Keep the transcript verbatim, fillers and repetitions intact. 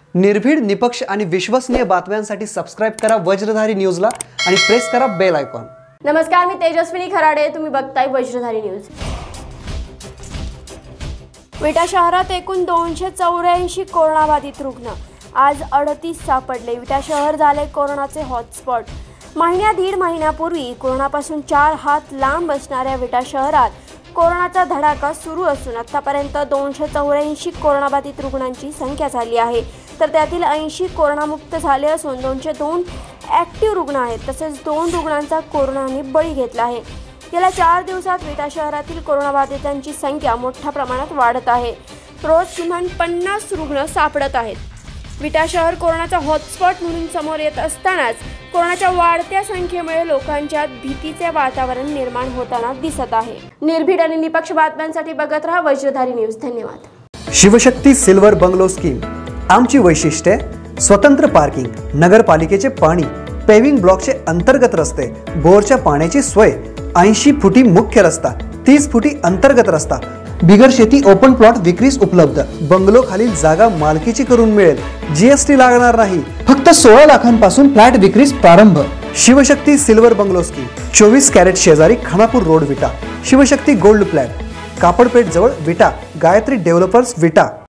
निर्भीड, निपक्ष आणि विश्वसनीय बातम्यांसाठी सबस्क्राइब करा वज्रधारी न्यूजला आणि प्रेस करा बेल आयकॉन। नमस्कार, मी तेजस्विनी खराडे, तुम्ही बघताय वज्रधारी न्यूज। विटा शहरात एकूण दोनशे चौऱ्याऐंशी कोरोनाबाधित रुग्ण, आज अडतीस सापडले। विटा शहर झाले कोरोनाचे हॉटस्पॉट। महिन्या दीड महिन्यापूर्वी कोरोनापासून चार हात लांब असणाऱ्या विटा शहरात कोरोनाचा धडाका सुरू असून आतापर्यंत दोनशे चौऱ्याऐंशी कोरोनाबाधित रुग्णांची संख्या झाली आहे, तर त्यातील ऐंशी कोरोनामुक्त झाले असून दोनशे दोन ॲक्टिव्ह रुग्ण आहेत। तसेच दोन रुग्णांचा कोरोनाने बळी घेतला आहे। गेल्या चार दिवसात विटा शहरातील कोरोनाबाधितांची संख्या मोठ्या प्रमाणात वाढत आहे। रोज किमान पन्नास रुग्ण सापडत आहेत। विटा शहर कोरोनाचा हॉटस्पॉट म्हणून समोर येत असतानाच कोरोनाच्या वाढत्या संख्येमुळे लोकांच्यात भीतीचे वातावरण निर्माण होताना दिसत आहे। निर्भीड आणि निपक्ष बातम्यांसाठी बघत रहा वज्रधारी न्यूज। धन्यवाद। शिवशक्ती सिल्वर बंगलो स्कीम, आमची वैशिष्ट्ये: स्वतंत्र पार्किंग, नगरपालिकेचे पाणी, पेविंग ब्लॉकचे अंतर्गत रस्ते, बोरच्या पाण्याची सोय, ऐंशी फुटी मुख्य रस्ता, तीस फुटी अंतर्गत रस्ता, बिगर शेती ओपन प्लॉट विक्रीस उपलब्ध। बंगलो खालील जागा मालकीची करून मिळेल, जीएसटी लागणार नाही। फक्त सोळा लाखांपासून फ्लॅट विक्रीस प्रारंभ। शिवशक्ती सिल्वर बंगलो स्कीम, चोवीस कॅरेट शेजारी खानापूर रोड विटा। शिवशक्ती गोल्ड फ्लॅट, कापडपेठ जवळ विटा, गायत्री डेव्हलपर्स विटा।